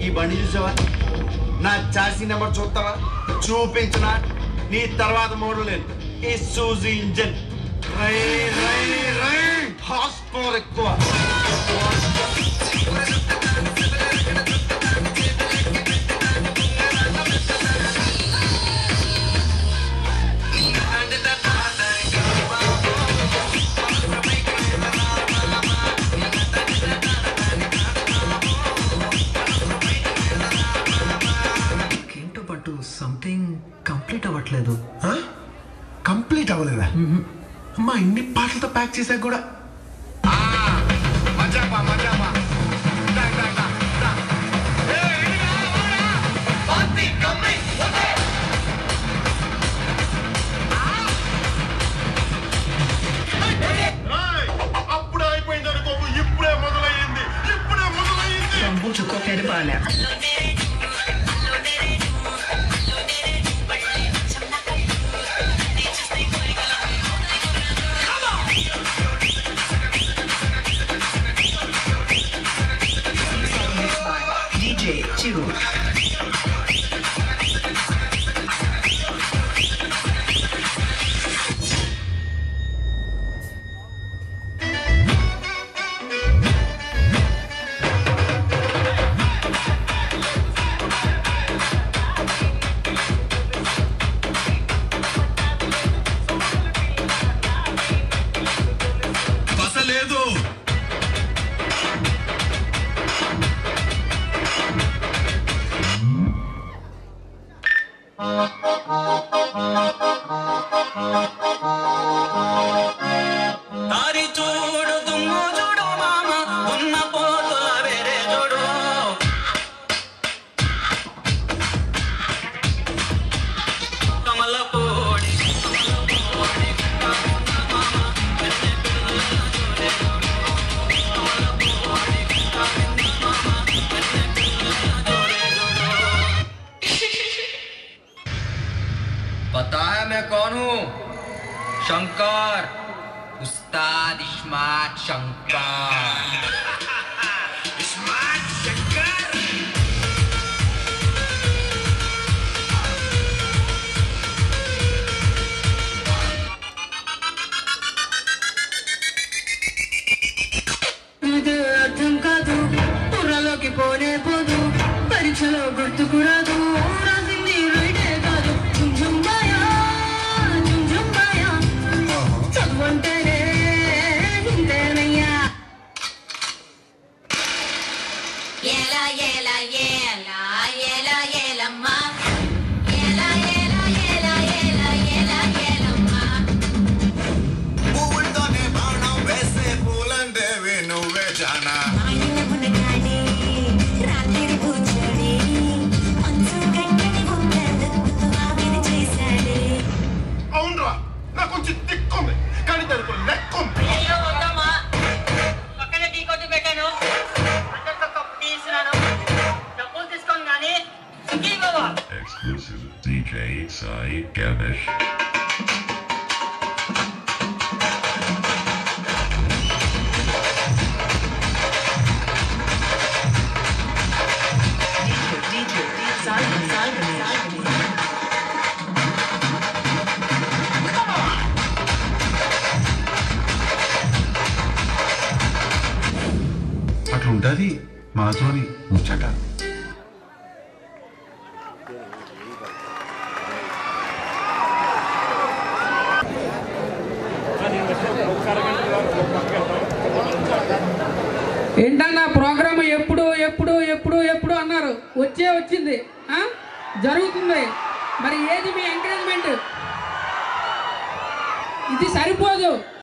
ఈ బండి చూసావా? నా చాసీ నెంబర్ చూస్తావా? చూపించనా? నీ తర్వాత మోడల్ లేదు. ఈ సూజీ ఇంజన్ రై రై రై హార్స్ పవర్ ఎక్కువ. సంథింగ్ కంప్లీట్ అవ్వట్లేదు. కంప్లీట్ అవ్వలేదా? అమ్మా ఇన్ని పాటలతో ప్యాక్ చేశాక కూడా అప్పుడే అయిపోయింది అనుకో. ఇప్పుడే మొదలయ్యింది. చుక్కో పెరిపాలే. पता है मैं कौन हूँ? शंकर, उस्ताद इस्मार्ट शंकर। इस्मार्ट शंकर। ఇది అర్థం కాదు, పుర్రలోకి పోనే పోదు, పరీక్షలో గుర్తుకురాదు, రాసింది రైటే కాదు. చదువంటేనే ఇంతేనయ్యా. ఎలా ఎలా ఎలా ఎలా ఏలమ్మా, ఎలా ఎలా ఎలా ఎలా ఎలా ఏలమ్మా. పువ్వులతోనే బాణం వేసే పూలందేవి నువ్వే జానా. రాత్రి కూర్చొని మంచు గంటని చేశాడే. అవునరా, నాకు కొంచెం దిక్కుంది కానీ దానికి లెక్కుంది. పక్కనే టీ కొట్టు పెట్టాను, అందరితో కప్పు తీసినాను, డబ్బులు తీసుకోను కానీ Exclusive DJ Sai Ganesh. అట్లుంటది మాతోని ముచ్చట. ఏంటన్నా ప్రోగ్రామ్ ఎప్పుడు ఎప్పుడు ఎప్పుడు ఎప్పుడు అన్నారు, వచ్చింది జరుగుతుంది. మరి ఏది మీ ఎంకరేజ్మెంట్? ఇది సరిపోదు.